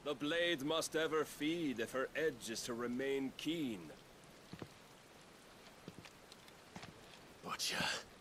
The blade must ever feed if her edge is to remain keen. Butcher.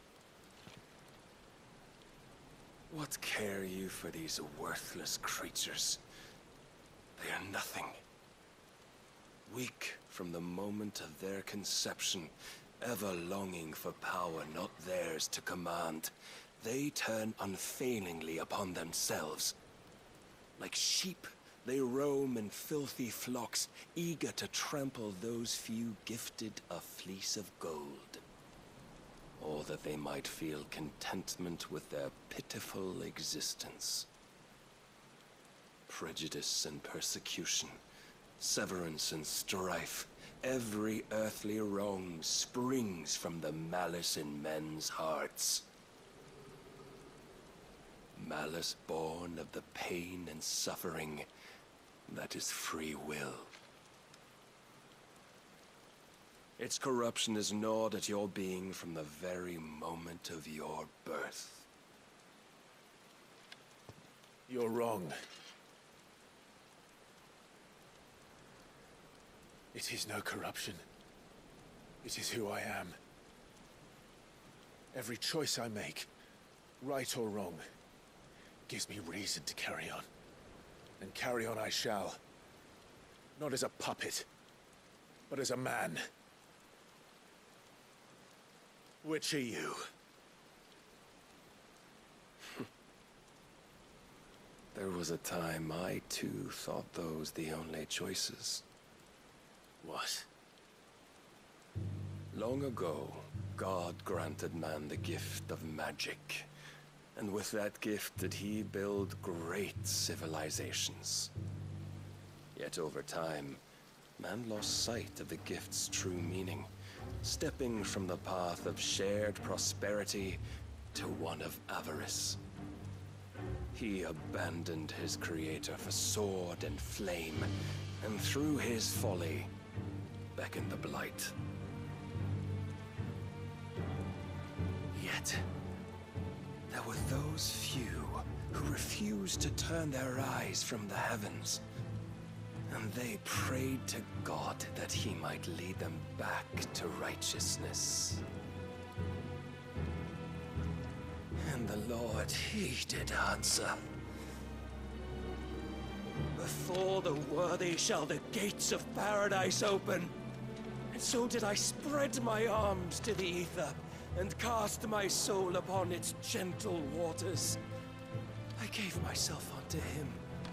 What care you for these worthless creatures? They are nothing. Weak from the moment of their conception, ever longing for power not theirs to command, they turn unfailingly upon themselves. Like sheep, they roam in filthy flocks, eager to trample those few gifted a fleece of gold. Or that they might feel contentment with their pitiful existence. Prejudice and persecution, severance and strife, every earthly wrong springs from the malice in men's hearts. Malice born of the pain and suffering that is free will. Its corruption is gnawed at your being from the very moment of your birth. You're wrong. It is no corruption. It is who I am. Every choice I make, right or wrong, gives me reason to carry on. And carry on I shall. Not as a puppet, but as a man. Which are you? There was a time I too thought those the only choices. What? Long ago, God granted man the gift of magic. And with that gift did he build great civilizations. Yet over time, man lost sight of the gift's true meaning, stepping from the path of shared prosperity to one of avarice. He abandoned his creator for sword and flame, and through his folly, beckoned the blight. Yet, there were those few who refused to turn their eyes from the heavens, and they prayed to God that he might lead them back to righteousness. And the Lord, he did answer. Before the worthy shall the gates of paradise open. And so did I spread my arms to the ether, and cast my soul upon its gentle waters. I gave myself unto him.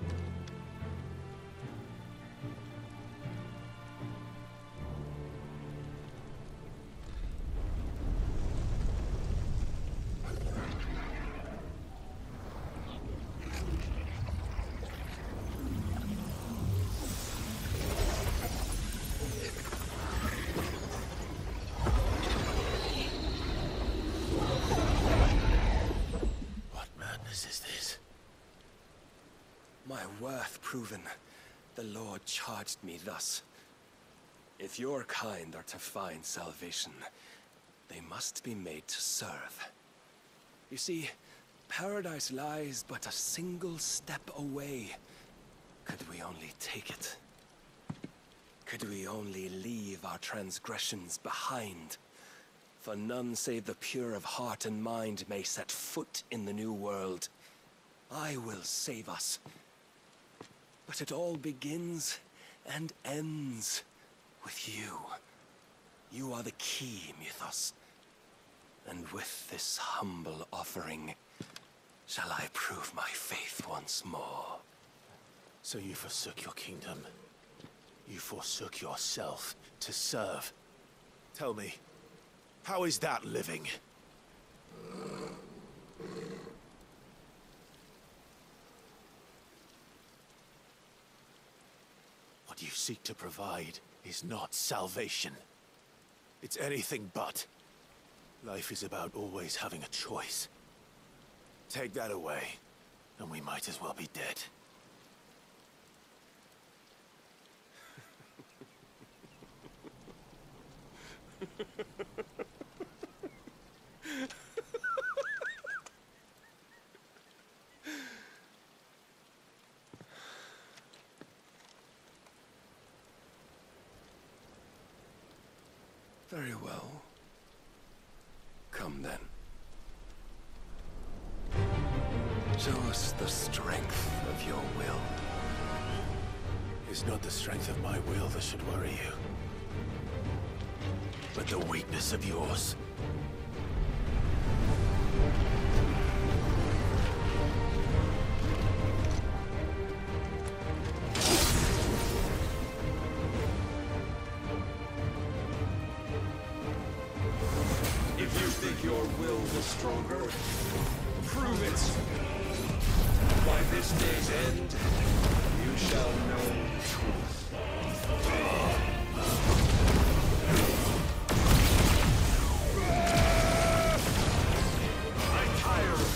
My worth proven, the Lord charged me thus. If your kind are to find salvation, they must be made to serve. You see, paradise lies but a single step away. Could we only take it? Could we only leave our transgressions behind? For none save the pure of heart and mind may set foot in the new world. I will save us. But it all begins and ends with you. You are the key, Mythos. And with this humble offering, shall I prove my faith once more. So you forsook your kingdom. You forsook yourself to serve. Tell me, how is that living? What you seek to provide is not salvation. It's anything but. Life is about always having a choice. Take that away, and we might as well be dead. Very well. Come then. Show us the strength of your will. It's not the strength of my will that should worry you, but the weakness of yours. If you think your will was stronger, prove it! By this day's end, you shall know the truth. I'm tired of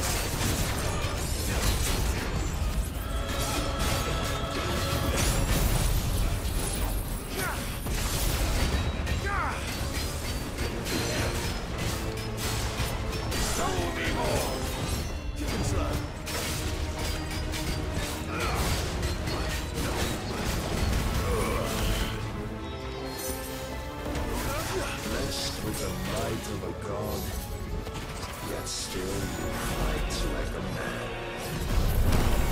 show me more! Kick him slow. Blessed with the might of a god, yet still you fight like a man.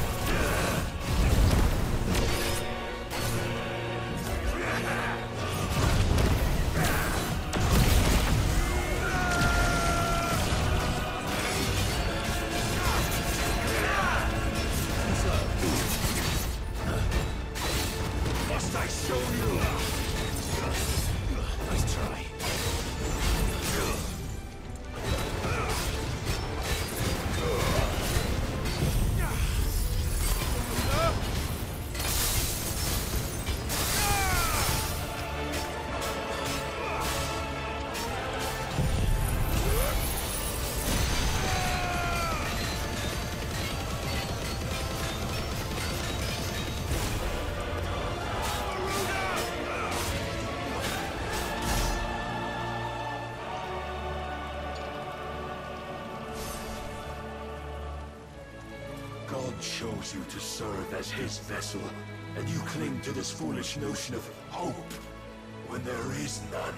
Must I show you? Nice try. God chose you to serve as his vessel, and you cling to this foolish notion of hope when there is none.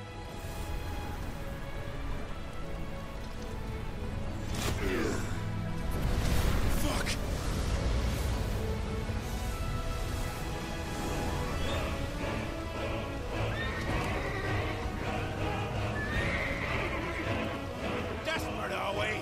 Fuck! Desperate, are we?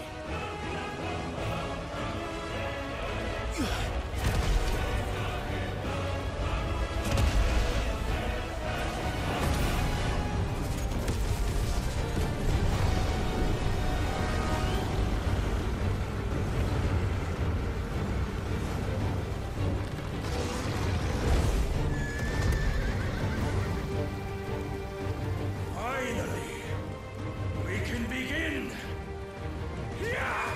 Finally, we can begin! Yeah!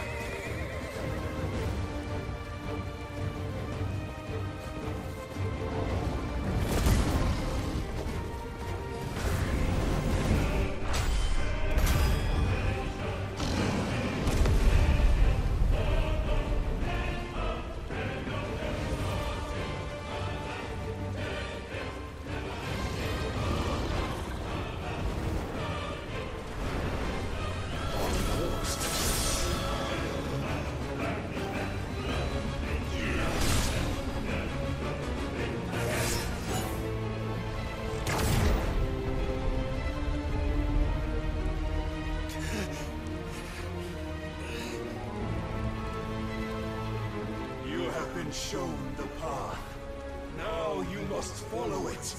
You have been shown the path. Now you must follow it.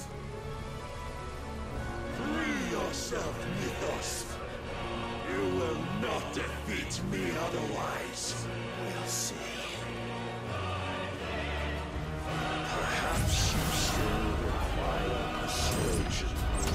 Free yourself, Mythos. You will not defeat me otherwise. We'll see. Perhaps you still require persuasion.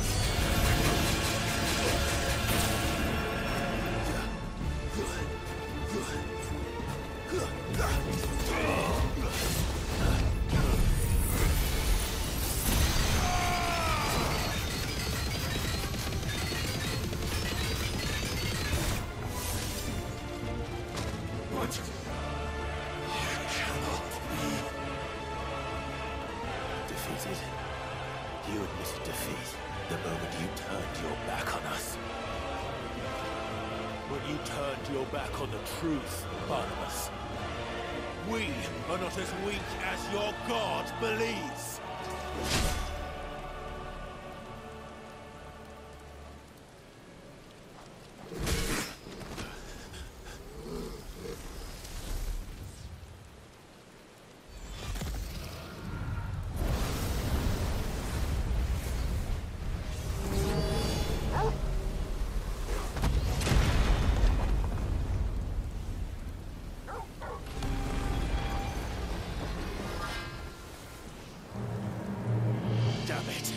What? You cannot be Defeated. you turned your back on us. When you turned your back on the truth, Barnabas. We are not as weak as your God believes. Damn it.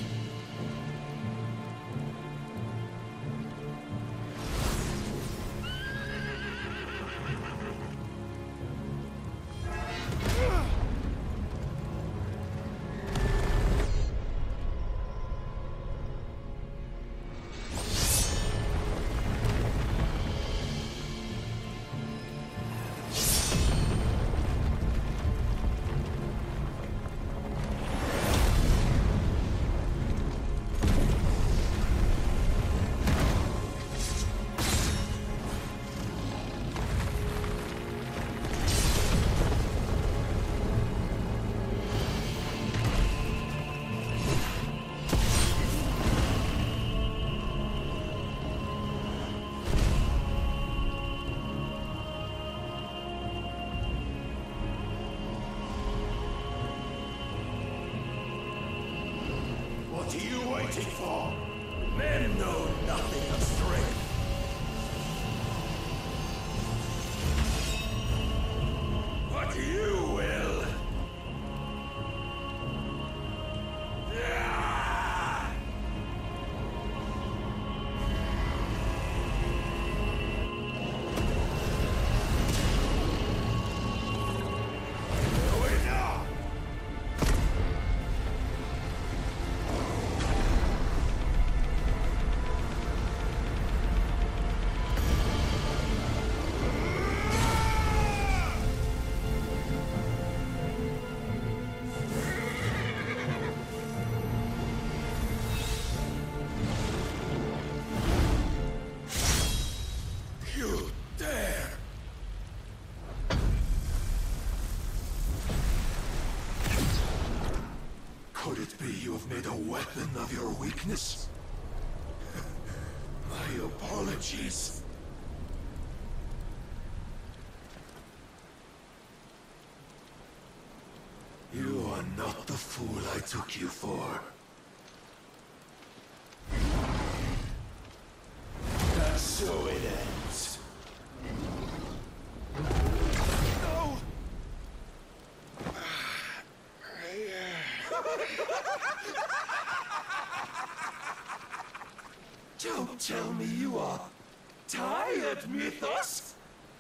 What are you waiting for? Men know nothing of strength. But you will. You dare! Could it be you have made a weapon of your weakness? My apologies. You are not the fool I took you for. And so it ends. No! Don't tell me you are tired, Mythos!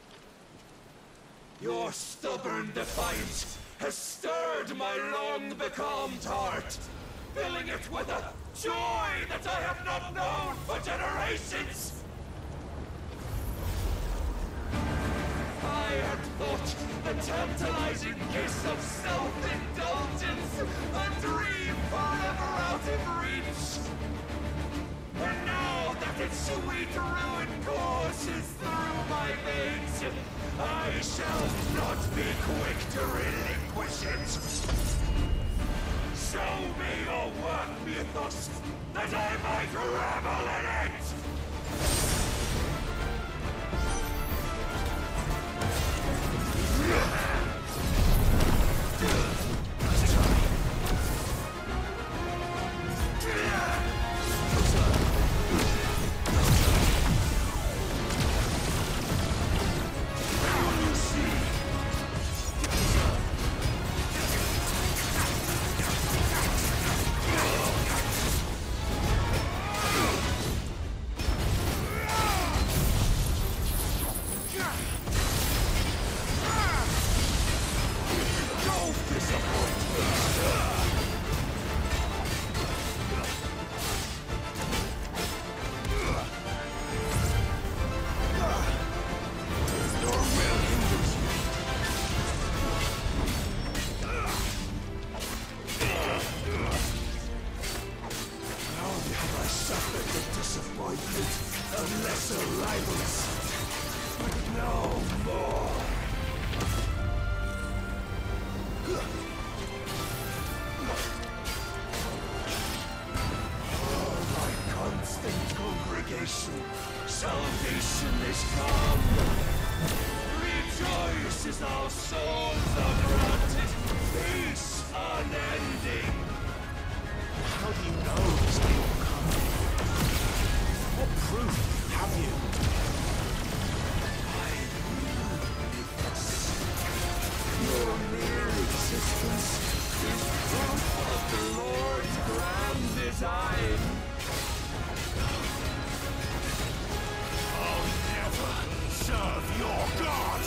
Your stubborn defiance has stirred my long-becalmed heart, filling it with a joy that I have not known for generations! I had thought the tantalizing kiss of self-indulgence a dream forever out of reach. And now that its sweet ruin courses through my veins, I shall not be quick to relinquish it. Show me your work, Mythos, that I might revel in it! The disappointment of lesser rivals, but no more. Oh, my constant congregation, salvation is come. Rejoice as our souls are granted peace unending. How do you know this day will come? What proof have you? Your mere existence is proof of the Lord's grand design. I'll never serve your God!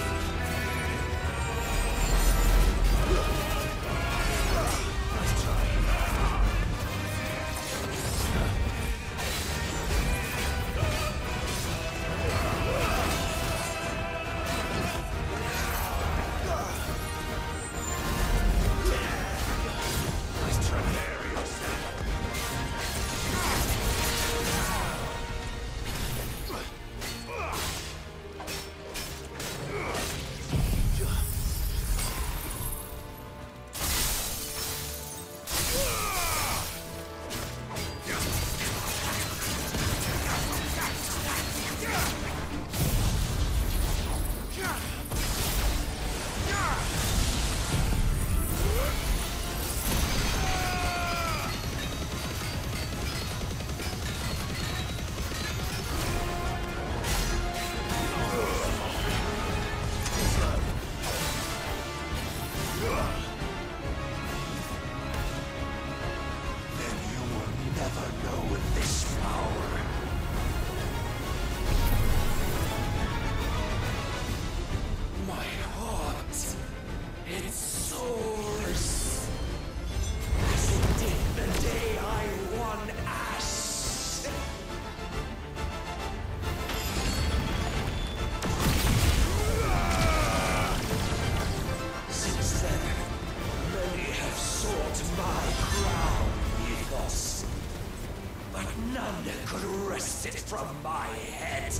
None could wrest it from my head.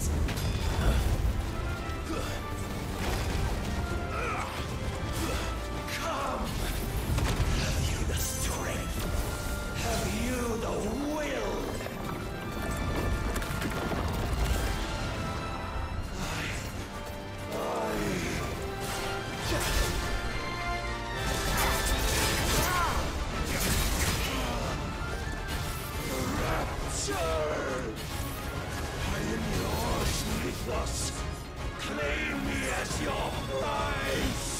Come! Have you the strength? Have you the will? Claim me as your prize!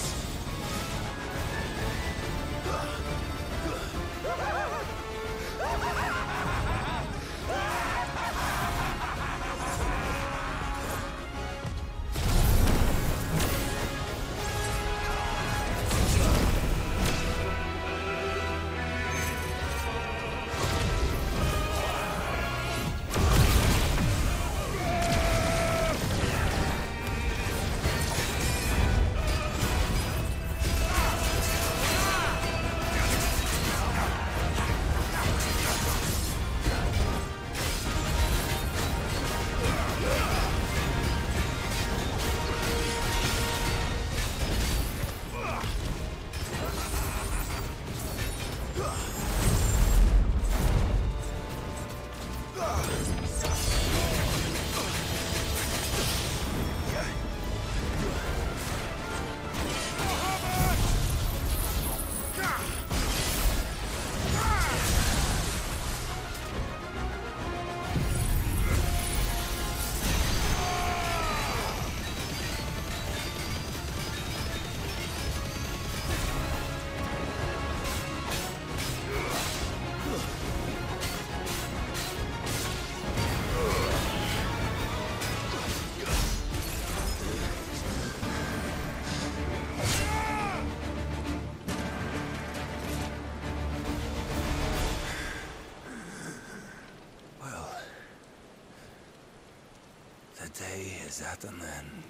The day is at an end.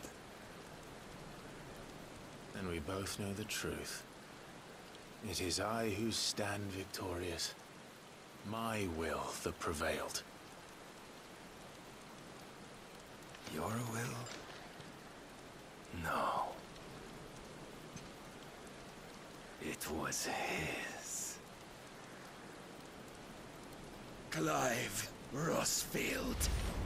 And we both know the truth. It is I who stand victorious. My will that prevailed. Your will? No. It was his. Clive Rossfield.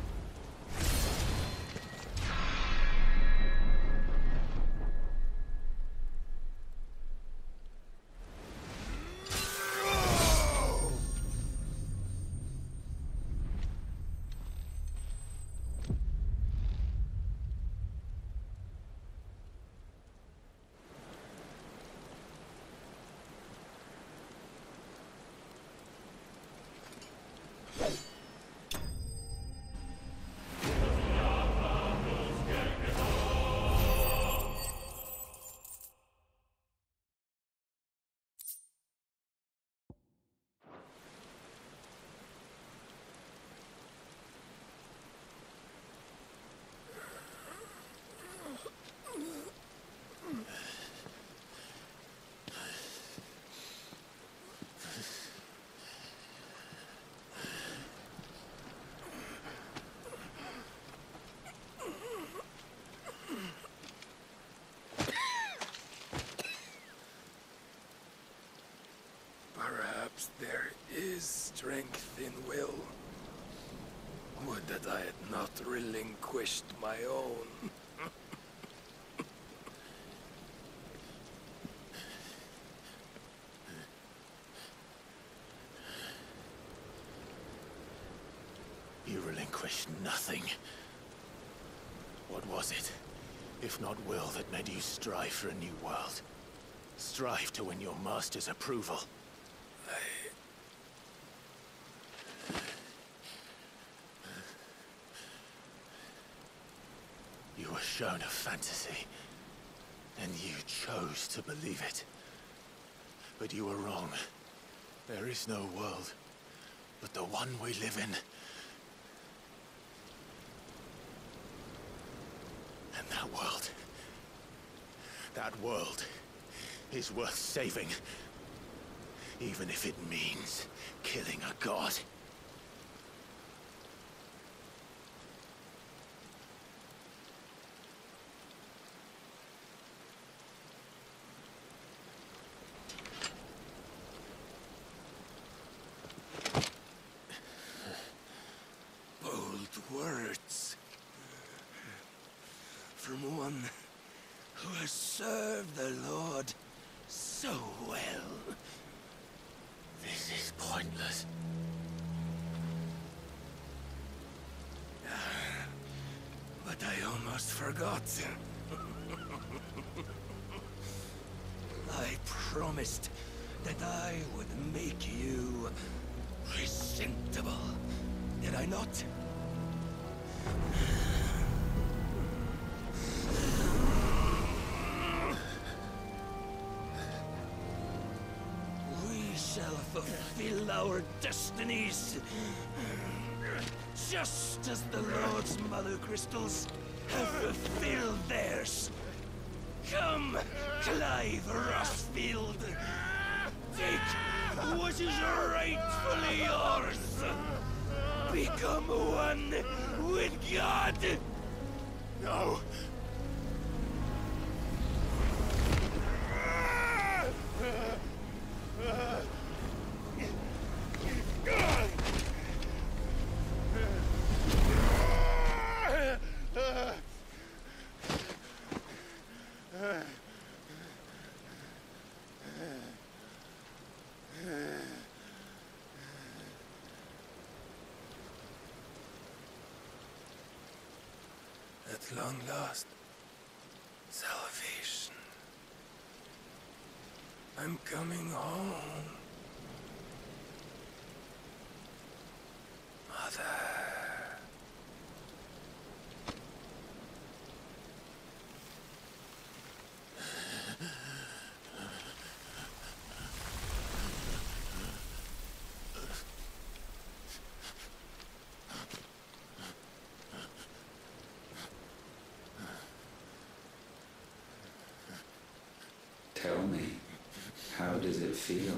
Perhaps there is strength in will. Would that I had not relinquished my own. You relinquished nothing. What was it, if not will, that made you strive for a new world? Strive to win your master's approval? You were shown a fantasy, and you chose to believe it. But you were wrong. There is no world but the one we live in. And that world is worth saving. Even if it means killing a god. Bold words. From one who has served the Lord so well. This is pointless. But I almost forgot. I promised that I would make you presentable. Did I not? We shall fulfill our destinies. Just as the Lord's Mother Crystals have fulfilled theirs. Come, Clive Rossfield. Take what is rightfully yours. Become one with God. No! At long last, salvation. I'm coming home. Mother. Tell me, how does it feel?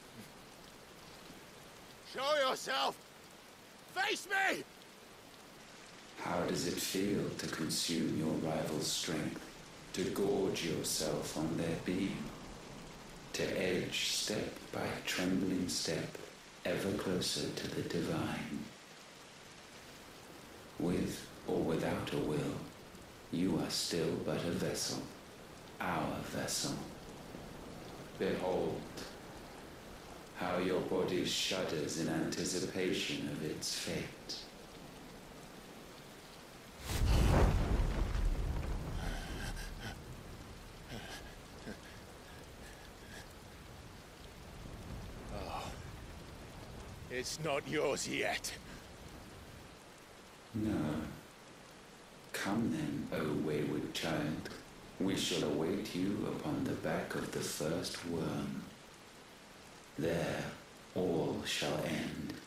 Show yourself! Face me! How does it feel to consume your rival's strength, to gorge yourself on their beam, to edge step by trembling step ever closer to the divine? With or without a will, you are still but a vessel, our vessel. Behold, how your body shudders in anticipation of its fate. It's not yours yet. No. Come then, O wayward child. We shall await you upon the back of the first worm. There all shall end.